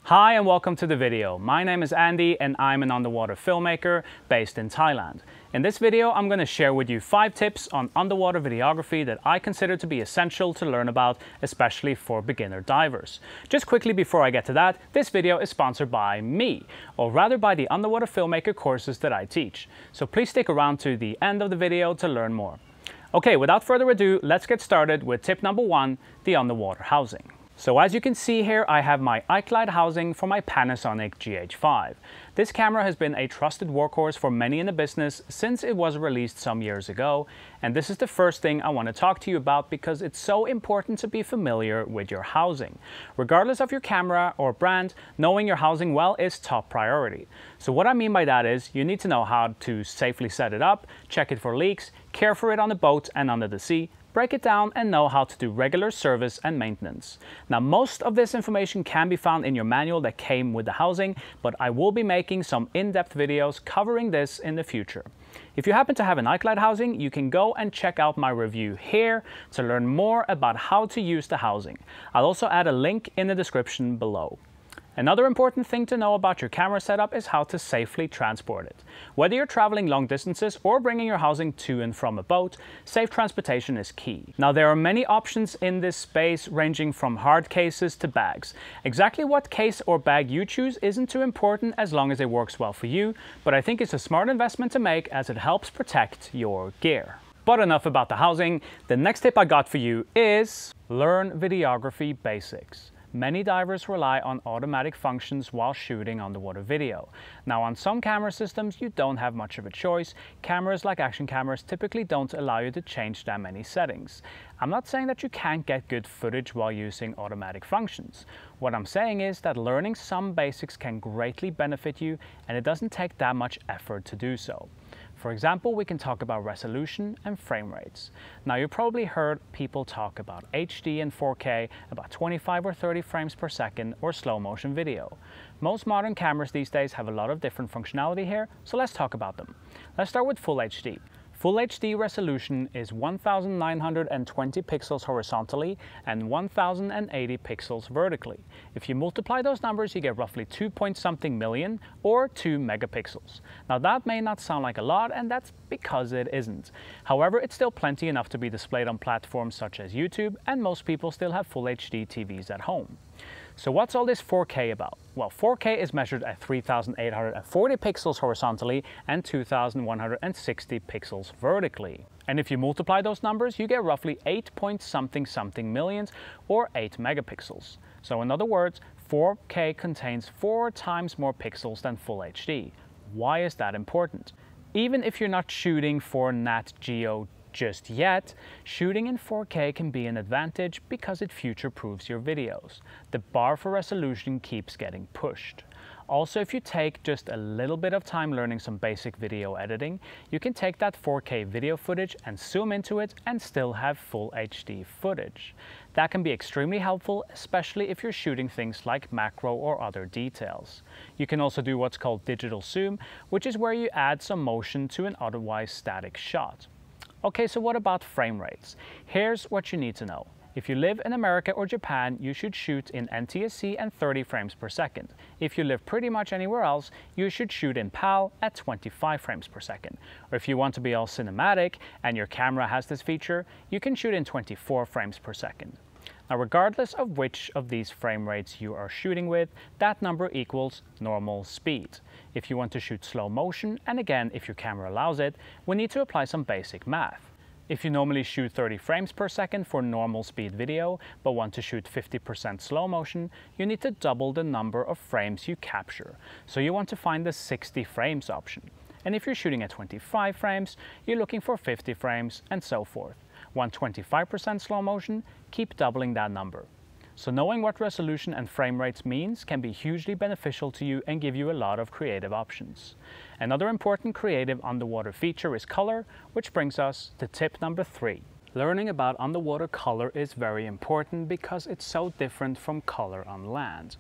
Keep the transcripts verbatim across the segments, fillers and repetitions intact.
Hi and welcome to the video. My name is Andy and I'm an underwater filmmaker based in Thailand. In this video, I'm going to share with you five tips on underwater videography that I consider to be essential to learn about, especially for beginner divers. Just quickly before I get to that, this video is sponsored by me, or rather by the underwater filmmaker courses that I teach. So please stick around to the end of the video to learn more. Okay, without further ado, let's get started with tip number one, the underwater housing. So as you can see here, I have my iCloud housing for my Panasonic G H five. This camera has been a trusted workhorse for many in the business since it was released some years ago, and this is the first thing I want to talk to you about because it's so important to be familiar with your housing. Regardless of your camera or brand, knowing your housing well is top priority. So what I mean by that is you need to know how to safely set it up, check it for leaks, care for it on the boat and under the sea, break it down and know how to do regular service and maintenance. Now, most of this information can be found in your manual that came with the housing, but I will be making some in-depth videos covering this in the future. If you happen to have an iCloud housing, you can go and check out my review here to learn more about how to use the housing. I'll also add a link in the description below. Another important thing to know about your camera setup is how to safely transport it. Whether you're traveling long distances or bringing your housing to and from a boat, safe transportation is key. Now, there are many options in this space ranging from hard cases to bags. Exactly what case or bag you choose isn't too important as long as it works well for you, but I think it's a smart investment to make as it helps protect your gear. But enough about the housing. The next tip I got for you is learn videography basics. Many divers rely on automatic functions while shooting underwater video. Now, on some camera systems, you don't have much of a choice. Cameras like action cameras typically don't allow you to change that many settings. I'm not saying that you can't get good footage while using automatic functions. What I'm saying is that learning some basics can greatly benefit you, and it doesn't take that much effort to do so. For example, we can talk about resolution and frame rates. Now, you've probably heard people talk about H D and four K, about twenty-five or thirty frames per second, or slow motion video. Most modern cameras these days have a lot of different functionality here, so let's talk about them. Let's start with Full H D. Full H D resolution is one thousand nine hundred twenty pixels horizontally and one thousand eighty pixels vertically. If you multiply those numbers, you get roughly two point something million or two megapixels. Now, that may not sound like a lot, and that's because it isn't. However, it's still plenty enough to be displayed on platforms such as YouTube, and most people still have Full H D T Vs at home. So what's all this four K about? Well, four K is measured at three thousand eight hundred forty pixels horizontally and two thousand one hundred sixty pixels vertically. And if you multiply those numbers, you get roughly eight point something something millions or eight megapixels. So in other words, four K contains four times more pixels than Full H D. Why is that important? Even if you're not shooting for Nat Geo just yet, shooting in four K can be an advantage because it future-proofs your videos. The bar for resolution keeps getting pushed. Also, if you take just a little bit of time learning some basic video editing, you can take that four K video footage and zoom into it and still have Full H D footage. That can be extremely helpful, especially if you're shooting things like macro or other details. You can also do what's called digital zoom, which is where you add some motion to an otherwise static shot. Okay, so what about frame rates? Here's what you need to know. If you live in America or Japan, you should shoot in N T S C and thirty frames per second. If you live pretty much anywhere else, you should shoot in PAL at twenty-five frames per second. Or if you want to be all cinematic and your camera has this feature, you can shoot in twenty-four frames per second. Now, regardless of which of these frame rates you are shooting with, that number equals normal speed. If you want to shoot slow motion, and again, if your camera allows it, we need to apply some basic math. If you normally shoot thirty frames per second for normal speed video, but want to shoot fifty percent slow motion, you need to double the number of frames you capture. So you want to find the sixty frames option. And if you're shooting at twenty-five frames, you're looking for fifty frames, and so forth. Want twenty-five percent slow motion? Keep doubling that number. So knowing what resolution and frame rates means can be hugely beneficial to you and give you a lot of creative options. Another important creative underwater feature is color, which brings us to tip number three. Learning about underwater color is very important because it's so different from color on land.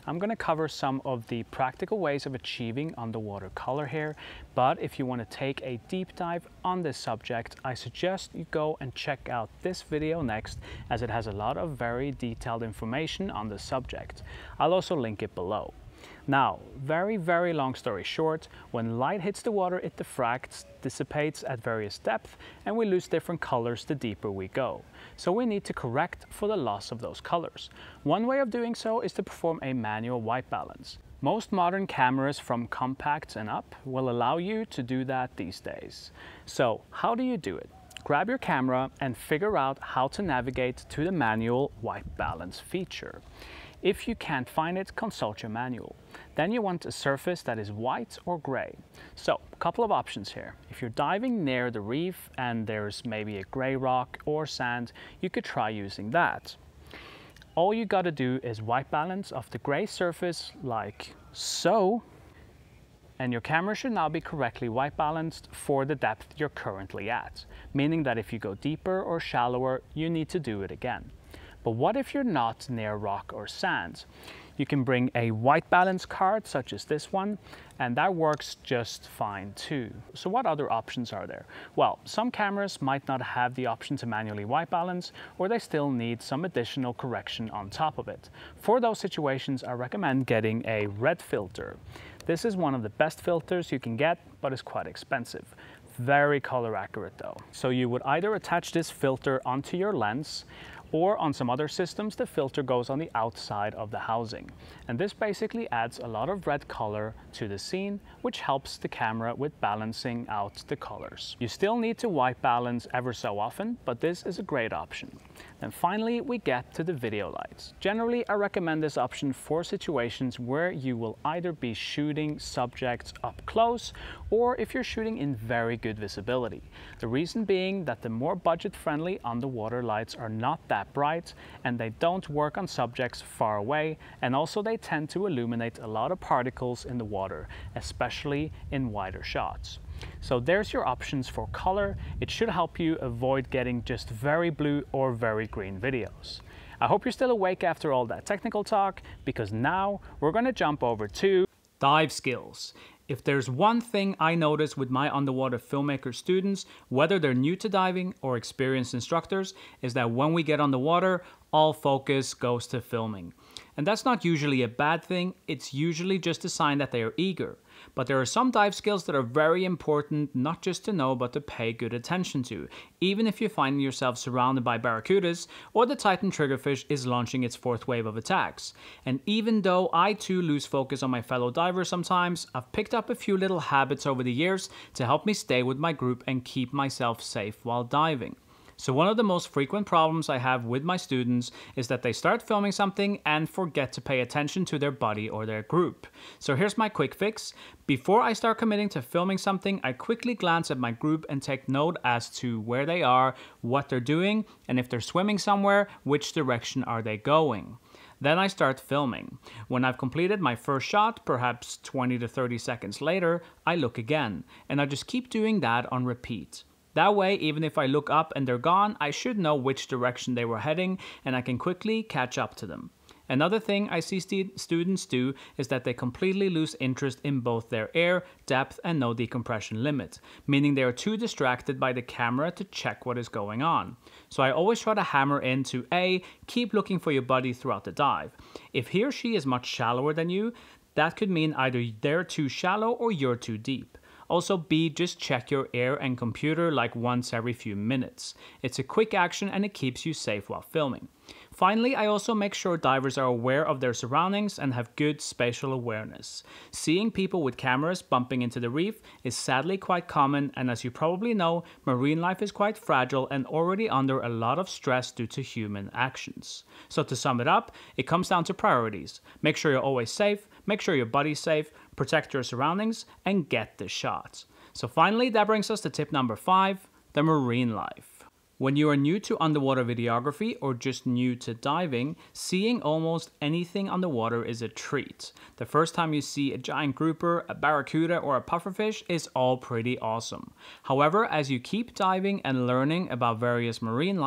I'm going to cover some of the practical ways of achieving underwater color here, but if you want to take a deep dive on this subject, I suggest you go and check out this video next, as it has a lot of very detailed information on the subject. I'll also link it below. Now, very, very long story short, when light hits the water, it diffracts, dissipates at various depths, and we lose different colors the deeper we go. So we need to correct for the loss of those colors. One way of doing so is to perform a manual white balance. Most modern cameras from compacts and up will allow you to do that these days. So how do you do it? Grab your camera and figure out how to navigate to the manual white balance feature. If you can't find it, consult your manual. Then you want a surface that is white or gray. So, a couple of options here. If you're diving near the reef and there's maybe a gray rock or sand, you could try using that. All you gotta do is white balance of the gray surface like so, and your camera should now be correctly white balanced for the depth you're currently at, meaning that if you go deeper or shallower, you need to do it again. But what if you're not near rock or sand? You can bring a white balance card such as this one, and that works just fine too. So what other options are there? Well, some cameras might not have the option to manually white balance, or they still need some additional correction on top of it. For those situations, I recommend getting a red filter. This is one of the best filters you can get, but it's quite expensive. Very color accurate though. So you would either attach this filter onto your lens, or on some other systems, the filter goes on the outside of the housing. And this basically adds a lot of red color to the scene, which helps the camera with balancing out the colors. You still need to white balance ever so often, but this is a great option. Then finally, we get to the video lights. Generally, I recommend this option for situations where you will either be shooting subjects up close, or if you're shooting in very good visibility. The reason being that the more budget-friendly underwater lights are not that bright, and they don't work on subjects far away, and also they tend to illuminate a lot of particles in the water, especially in wider shots. So there's your options for color. It should help you avoid getting just very blue or very green videos. I hope you're still awake after all that technical talk, because now we're going to jump over to dive skills. If there's one thing I notice with my underwater filmmaker students, whether they're new to diving or experienced instructors, is that when we get on the water, all focus goes to filming. And that's not usually a bad thing, it's usually just a sign that they are eager. But there are some dive skills that are very important, not just to know, but to pay good attention to, even if you find yourself surrounded by barracudas or the Titan triggerfish is launching its fourth wave of attacks. And even though I too lose focus on my fellow divers sometimes, I've picked up a few little habits over the years to help me stay with my group and keep myself safe while diving. So one of the most frequent problems I have with my students is that they start filming something and forget to pay attention to their buddy or their group. So here's my quick fix. Before I start committing to filming something, I quickly glance at my group and take note as to where they are, what they're doing, and if they're swimming somewhere, which direction are they going. Then I start filming. When I've completed my first shot, perhaps twenty to thirty seconds later, I look again, and I just keep doing that on repeat. That way, even if I look up and they're gone, I should know which direction they were heading, and I can quickly catch up to them. Another thing I see st students do is that they completely lose interest in both their air, depth, and no decompression limit, meaning they are too distracted by the camera to check what is going on. So I always try to hammer into A, keep looking for your buddy throughout the dive. If he or she is much shallower than you, that could mean either they're too shallow or you're too deep. Also B, just check your air and computer like once every few minutes. It's a quick action and it keeps you safe while filming. Finally, I also make sure divers are aware of their surroundings and have good spatial awareness. Seeing people with cameras bumping into the reef is sadly quite common, and as you probably know, marine life is quite fragile and already under a lot of stress due to human actions. So to sum it up, it comes down to priorities. Make sure you're always safe, make sure your buddy's safe, protect your surroundings, and get the shots. So finally, that brings us to tip number five, the marine life. When you are new to underwater videography or just new to diving, seeing almost anything underwater is a treat. The first time you see a giant grouper, a barracuda, or a pufferfish is all pretty awesome. However, as you keep diving and learning about various marine life,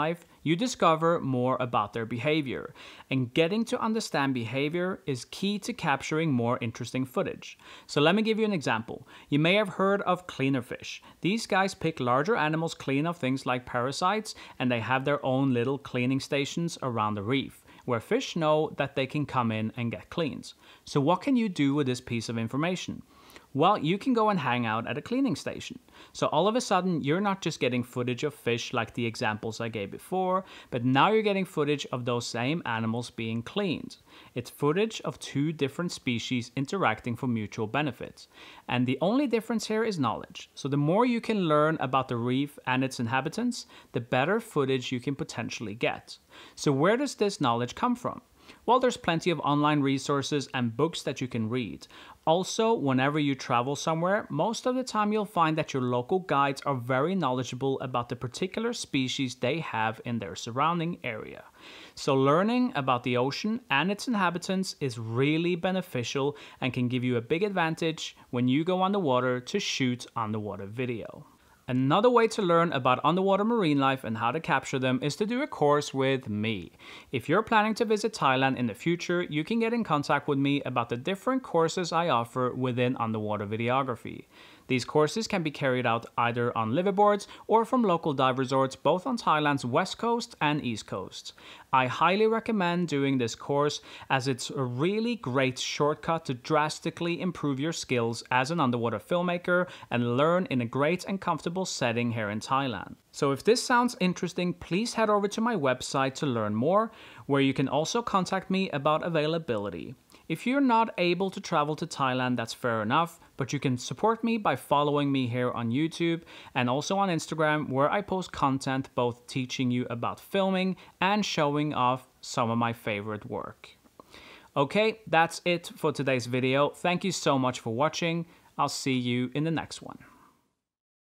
you discover more about their behavior. And getting to understand behavior is key to capturing more interesting footage. So let me give you an example. You may have heard of cleaner fish. These guys pick larger animals clean of things like parasites, and they have their own little cleaning stations around the reef, where fish know that they can come in and get cleaned. So what can you do with this piece of information? Well, you can go and hang out at a cleaning station. So all of a sudden, you're not just getting footage of fish like the examples I gave before, but now you're getting footage of those same animals being cleaned. It's footage of two different species interacting for mutual benefits. And the only difference here is knowledge. So the more you can learn about the reef and its inhabitants, the better footage you can potentially get. So where does this knowledge come from? Well, there's plenty of online resources and books that you can read. Also, whenever you travel somewhere, most of the time you'll find that your local guides are very knowledgeable about the particular species they have in their surrounding area. So learning about the ocean and its inhabitants is really beneficial and can give you a big advantage when you go underwater to shoot underwater video. Another way to learn about underwater marine life and how to capture them is to do a course with me. If you're planning to visit Thailand in the future, you can get in contact with me about the different courses I offer within underwater videography. These courses can be carried out either on liveaboards or from local dive resorts both on Thailand's west coast and east coast. I highly recommend doing this course as it's a really great shortcut to drastically improve your skills as an underwater filmmaker and learn in a great and comfortable setting here in Thailand. So if this sounds interesting, please head over to my website to learn more, where you can also contact me about availability. If you're not able to travel to Thailand, that's fair enough, but you can support me by following me here on YouTube and also on Instagram, where I post content both teaching you about filming and showing off some of my favorite work. Okay, that's it for today's video. Thank you so much for watching. I'll see you in the next one.